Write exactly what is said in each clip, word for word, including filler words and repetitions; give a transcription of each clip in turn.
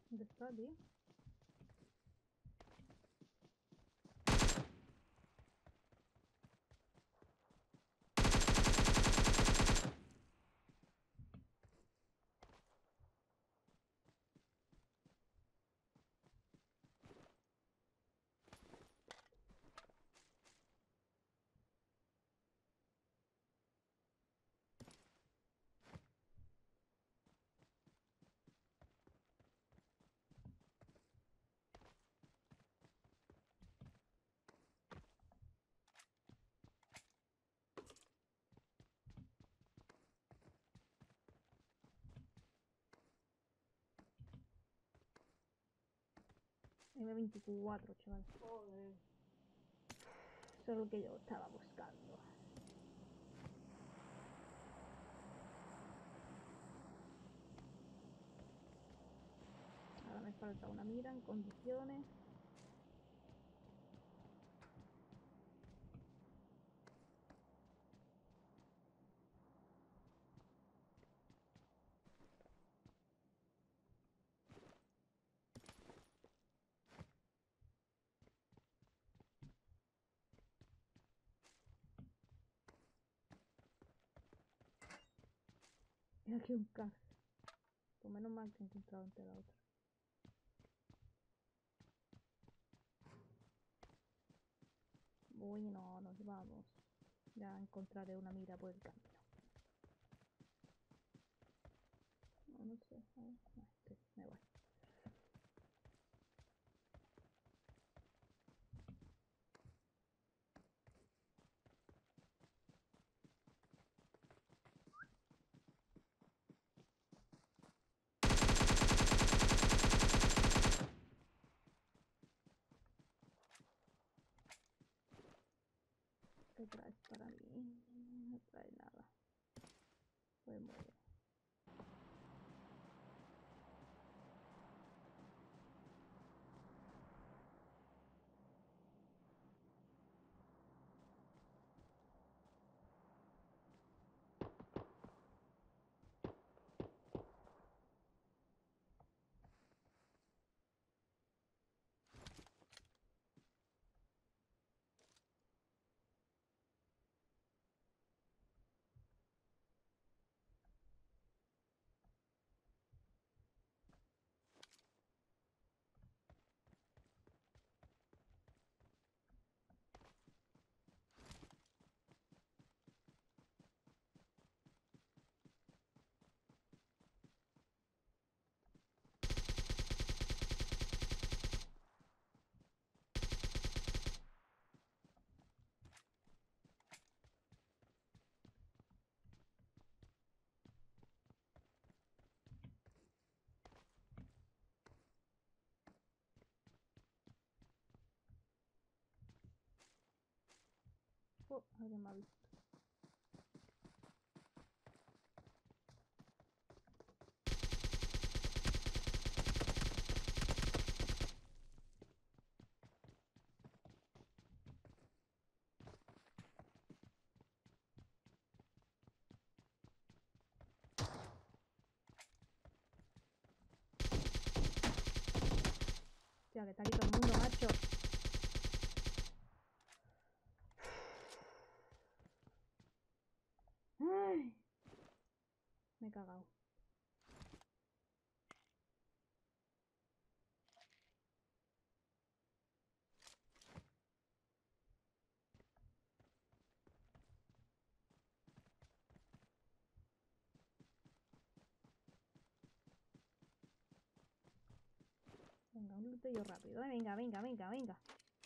¿Dónde está, tío? eme veinticuatro, chaval. Joder. Eso es lo que yo estaba buscando. Ahora me falta una mira en condiciones. Y aquí un car. Por menos mal que he encontrado entre la otra. Bueno, nos vamos. Ya encontraré una mira por el camino. No, no sé. A ver, no, sí, me voy. ¿Qué traes para mí? No trae nada. Pues muy bien. Oh, alguien me ha visto. Hostia, que está aquí todo el mundo, macho. Ay, me he cagado. Venga, un luteo rápido. ¿eh? Venga, venga, venga, venga.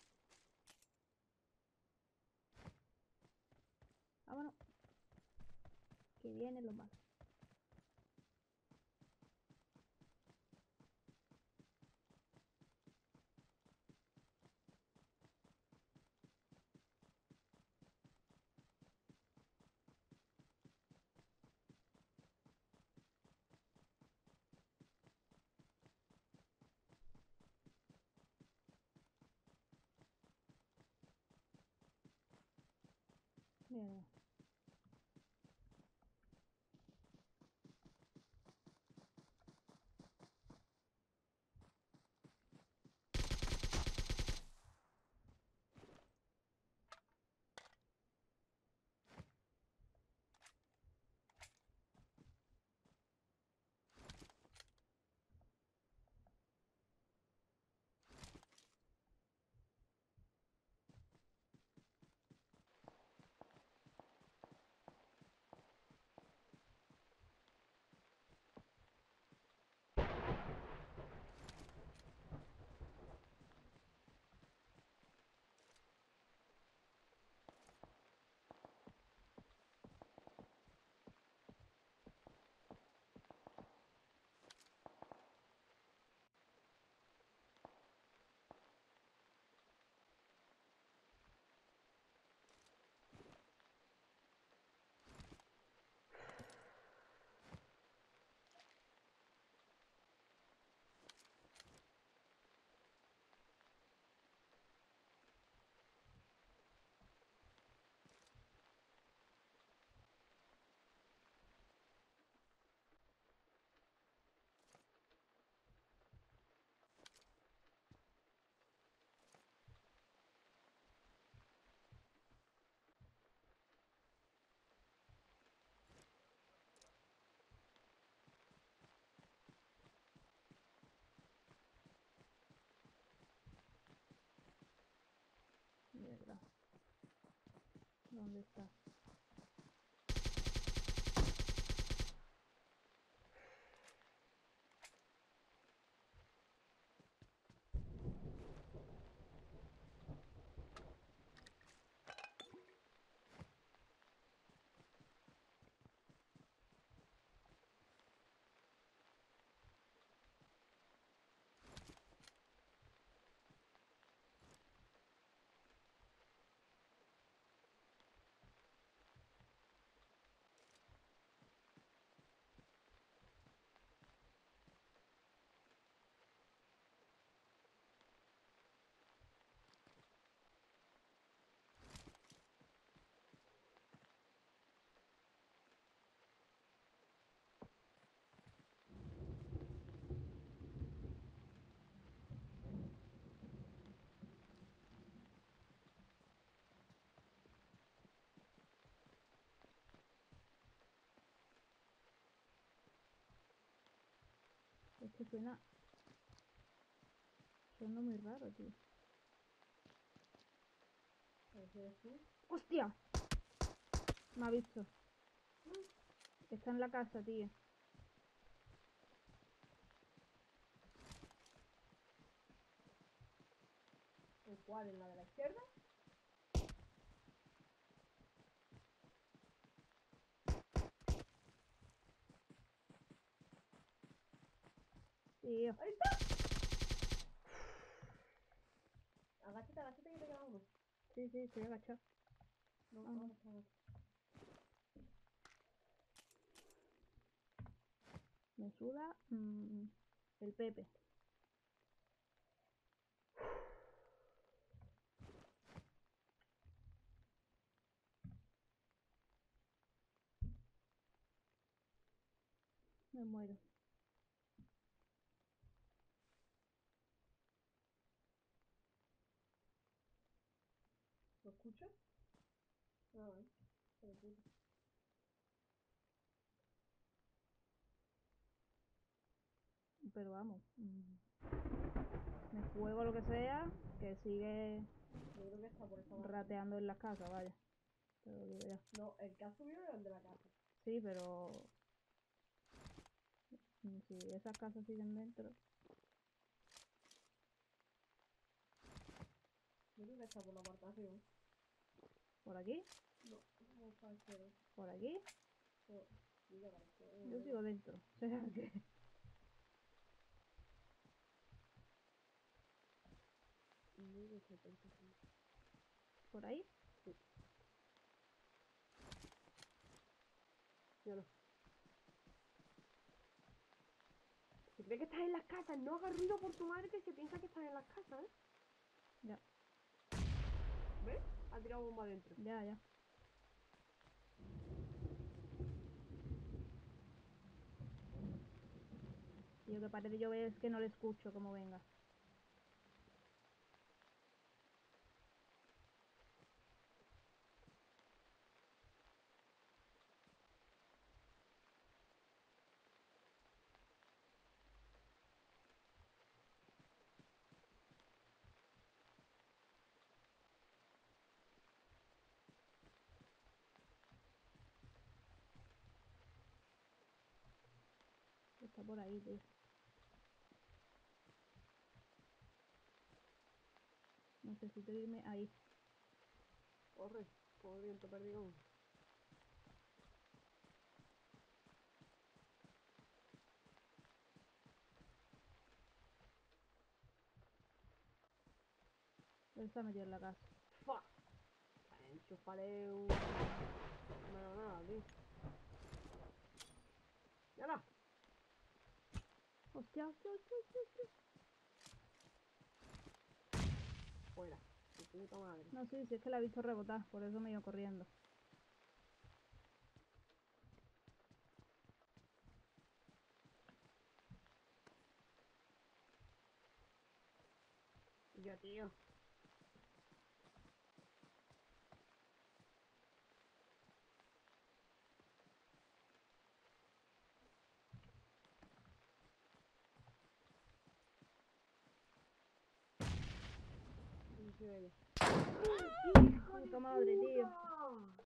Vámonos. Que viene lo malo. Mira. ¿Dónde está? Es que suena... Suena muy raro, tío. A ver si eres tú. ¡Hostia! Me ha visto. Está en la casa, tío. ¿El cuál? ¿En la de la izquierda? Tío. ¡Ahí está! Agáchate, agáchate que te queda uno. Sí, sí, estoy agachado. No, Ah, no. ahora está agachado. Me suda mm, el Pepe. Me muero. ¿Lo escuchas? Ah, vale. Pero puto. Pero vamos. mm, Me juego lo que sea, que sigue Yo creo que está por esta banda. rateando en las casas, vaya. Te lo digo ya. No, el que ha subido era el de la casa. Sí, pero... mm, si esas casas siguen dentro... Yo creo que está por la parte de arriba. ¿Por aquí? No, no está a la izquierda. ¿Por aquí? Por... Mira, a la izquierda. Yo sigo dentro. O sea que... Yo creo que está por esta zona. ¿Por ahí? Sí. Míralo. ¿Se cree que estás en las casas? No hagas ruido por tu madre que se piensa que estás en las casas, ¿eh? Ya, ¿Ves? Ha tirado bomba adentro. ya, ya. Tío, que parece yo es que no le escucho como venga. Está por ahí, tío. Necesito irme ahí. Corre, como el viento perdigón. Él está metido en la casa. ¡Fua! Enchúfale un... No me da nada, tío. ¡Yala! Hostia, hostia, hostia, hostia, hostia. Fuera. Tu puta madre. No, sí, sí, es que la he visto rebotar, por eso me he ido corriendo. Y yo, tío. ¿Dónde se ve ella? Puta madre, tío. ¡Ah!